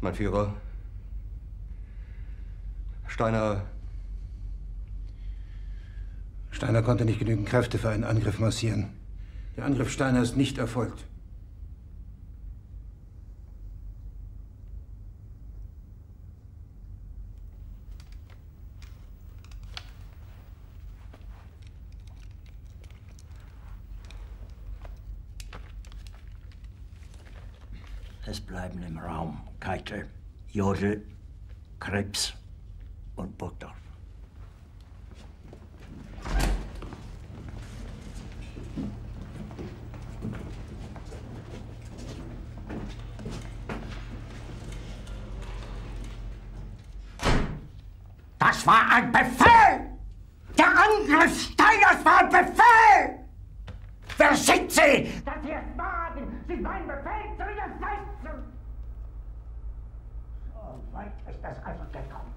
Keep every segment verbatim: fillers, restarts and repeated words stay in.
Mein Führer, Steiner... Steiner konnte nicht genügend Kräfte für einen Angriff massieren. Der Angriff Steiner ist nicht erfolgt. Es bleiben im Raum Keitel, Jodl, Krebs und Burgdorf. Das war ein Befehl! Der Angriff Steiners war ein Befehl! Wer sind Sie, dass Sie es wagen, sich meinen Befehl zu widersetzen? So weit ist es also gekommen.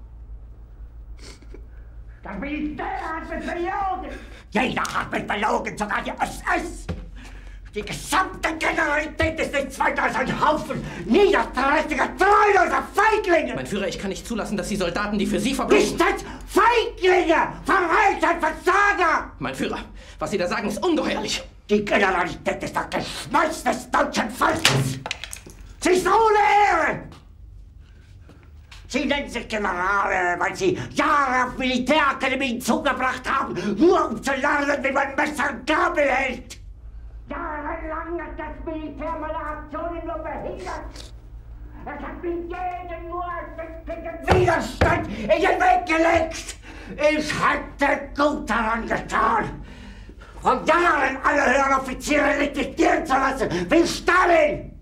Das Militär hat mich belogen! Jeder hat mich belogen, sogar die S S! Die gesamte Generalität ist nichts weiter als ein Haufen niederträchtiger, treuloser Feiglinge! Mein Führer, ich kann nicht zulassen, dass die Soldaten, die für Sie verbringen... Nicht als Feiglinge! Verreiter, Versager! Mein Führer, was Sie da sagen, ist ungeheuerlich! Die Generalität ist das Geschmeiß des deutschen Volkes! Sie ist ohne Ehre! Sie nennen sich Generale, weil Sie Jahre auf Militärakademien zugebracht haben, nur um zu lernen, wie man Messer und Gabel hält! Jahrelang hat das Militär meine Aktionen nur behindert. Es hat mir jeden nur ersichtlichen Widerstand in den Weg gelegt. Ich hätte gut daran getan, von Jahren alle höheren Offiziere liquidieren zu lassen, wie Stalin.